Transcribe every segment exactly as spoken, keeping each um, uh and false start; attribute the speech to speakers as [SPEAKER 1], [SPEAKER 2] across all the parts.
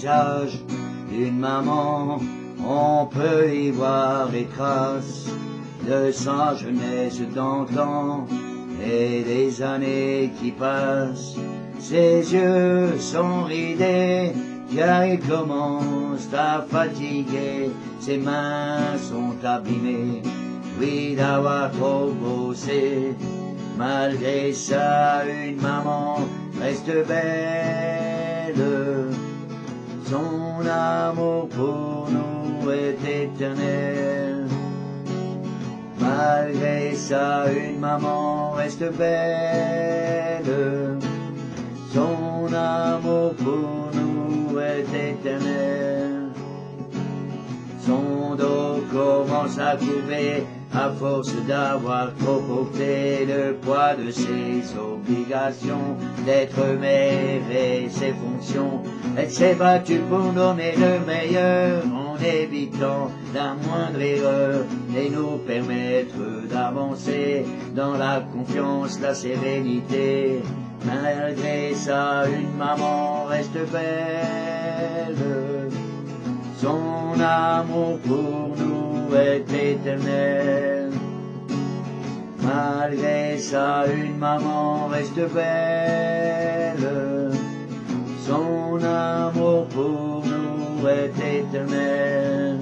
[SPEAKER 1] visage d'une maman, on peut y voir les traces de sa jeunesse d'antan et des années qui passent. Ses yeux sont ridés car il commence à fatiguer, ses mains sont abîmées, oui d'avoir trop bossé. Malgré ça, une maman reste belle, son amour pour nous est éternel. Malgré ça, une maman reste belle, son amour pour nous est éternel. Son dos commence à couper à force d'avoir trop porté le poids de ses obligations, d'être mère et ses fonctions. Elle s'est battue pour donner le meilleur en évitant la moindre erreur et nous permettre d'avancer dans la confiance, la sérénité. Malgré ça, une maman reste belle, son amour pour nous est éternel. Malgré ça, une maman reste belle, son amour pour nous est éternel.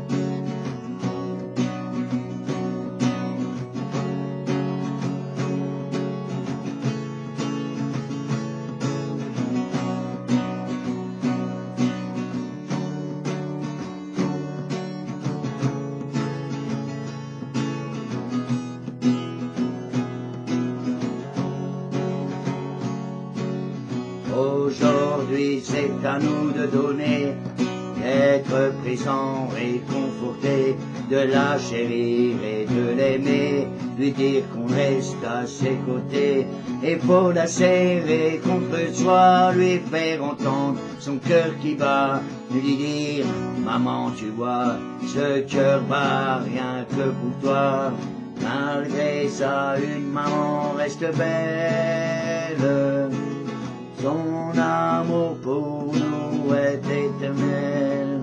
[SPEAKER 1] Aujourd'hui c'est à nous de donner, d'être présent, réconforté, de la chérir et de l'aimer, lui dire qu'on reste à ses côtés, et pour la serrer contre soi, lui faire entendre son cœur qui bat, lui dire maman tu vois, ce cœur bat rien que pour toi. Malgré ça, une maman reste belle, son amour pour nous est éternel.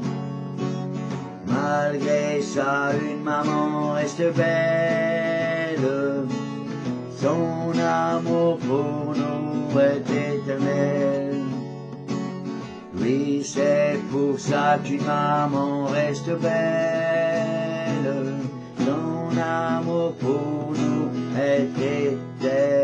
[SPEAKER 1] Malgré ça, une maman reste belle, son amour pour nous est éternel. Oui, c'est pour ça qu'une maman reste belle, son amour pour nous est éternel.